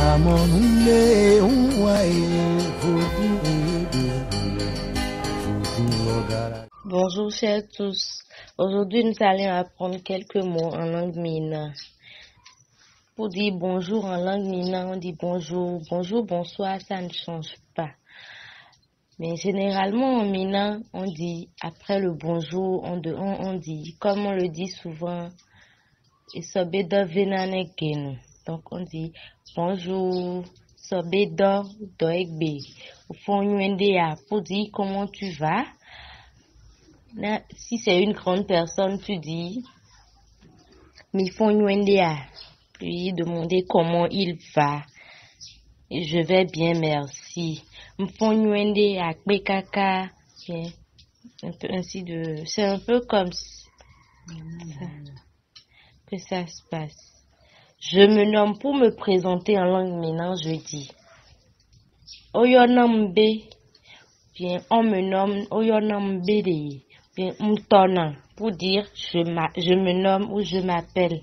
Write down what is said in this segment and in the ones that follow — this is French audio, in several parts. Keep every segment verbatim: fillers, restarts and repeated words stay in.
Bonjour chers tous. Aujourd'hui nous allons apprendre quelques mots en langue mina. Pour dire bonjour en langue mina, on dit bonjour, bonjour, bonsoir, ça ne change pas. Mais généralement en mina, on dit après le bonjour, on, de, on, on dit, comme on le dit souvent, Isobedo venanekenu. Donc on dit bonjour, Sobedo doegbe. Au fond, pour dire comment tu vas. Là, si c'est une grande personne, tu dis Mifonyuendea. Puis demander comment il va. Et je vais bien, merci. Mfonyuendea kbekaka. Bien. Un peu ainsi de. C'est un peu comme ça que ça se passe. Je me nomme pour me présenter en langue mina, je dis Oyonambe. Bien, on me nomme Oyonambe de. Bien, Mtona, pour dire je, je me nomme ou je m'appelle.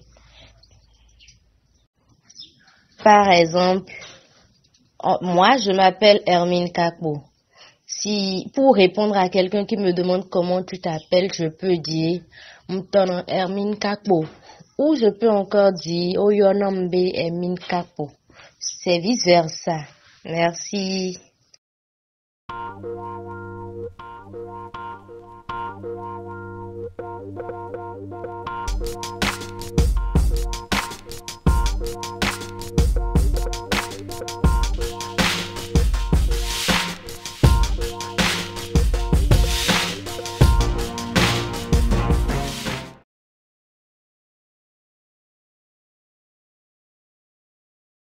Par exemple, moi je m'appelle Hermine Kakbo. Si, pour répondre à quelqu'un qui me demande comment tu t'appelles, je peux dire Mtona Hermine Kakbo. Ou je peux encore dire Oyonombe Hermine Kakbo. C'est vice versa. Merci.